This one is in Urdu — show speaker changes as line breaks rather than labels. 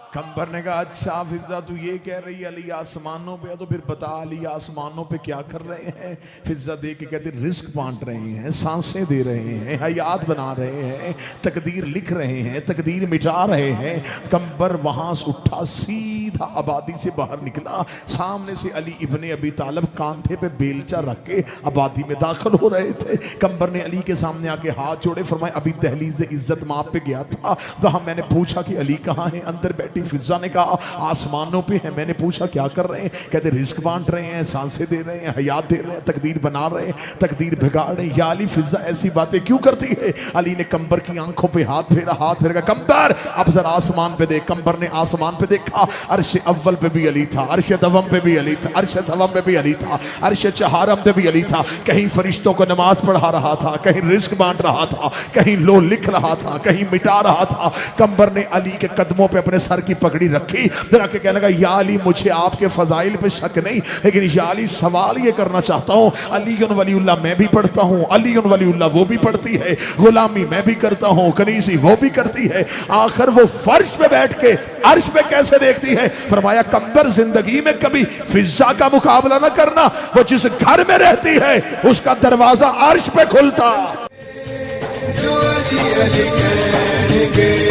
کمبر نے کہا اچھا فضہ تو یہ کہہ رہی ہے علی آسمانوں پہ ہے تو پھر بتا علی آسمانوں پہ کیا کر رہے ہیں؟ فضہ دے کے کہتے رزق بانٹ رہے ہیں، سانسیں دے رہے ہیں، حیات بنا رہے ہیں، تقدیر لکھ رہے ہیں، تقدیر مٹا رہے ہیں۔ کمبر وہاں سے اٹھا سیدھا آبادی سے باہر نکلا، سامنے سے علی ابن ابی طالب کاندھے پہ بیلچا رکھ کے آبادی میں داخل ہو رہے تھے۔ کمبر نے علی کے سامنے آ کے ہاتھ جوڑے، فرمائے ابھی دہلیز عزت ماپ پہ گیا تھا، وہاں میں نے پوچھا کہ علی کہاں ہیں؟ اندر بیٹھی فضہ نے کہا آسمانوں پہ ہیں۔ میں نے پوچھا کیا کر رہے ہیں؟ کہتے رزق بانٹ رہے ہیں، سانسیں دے رہے ہیں، حیات دے رہے ہیں، تقدیر بنا رہے ہیں، تقدیر بگاڑ رہے ہیں۔ یا علی فضہ ایسی باتیں کیوں کرتی ہے؟ علی نے کمبر کی آنکھوں پہ ہاتھ پھیرا کمبر اب ذرا آسمان پہ دیکھ۔ کمبر نے آسمان پہ دیکھا، عرش اول پہ بھی علی تھا، عرش دوم پہ بھی علی تھا، عرش سوم پہ بھی علی تھا، عرش چہارم پہ بھی علی تھا۔ کہیں فرشتوں کو نماز پڑھا رہا تھا، کہیں رزق بانٹ رہا تھا، کہیں لو لکھ رہا تھا، کہیں مٹا رہا تھا۔ کمبر نے علی کے قدموں پہ اپنے سر کی پگڑی رکھی، ذرا کے کہنے لگا یا علی مجھے آپ کے فضائل پہ شک نہیں، لیکن یا علی سوال یہ کرنا چاہتا ہوں، علی ولی اللہ میں بھی پڑھتا ہوں، علی ولی اللہ وہ بھی پڑھتی ہے، غلامی میں بھی کرتا ہوں، کنیزی وہ بھی کرتی ہے، آخر وہ فرش پہ بیٹھ کے عرش پہ کیسے دیکھتی ہے؟ فرمایا کمبر زندگی میں کبھی فضہ کا مقابلہ نہ کرنا، وہ جس گھر میں رہتی ہے اس کا دروازہ عرش پہ کھلتا۔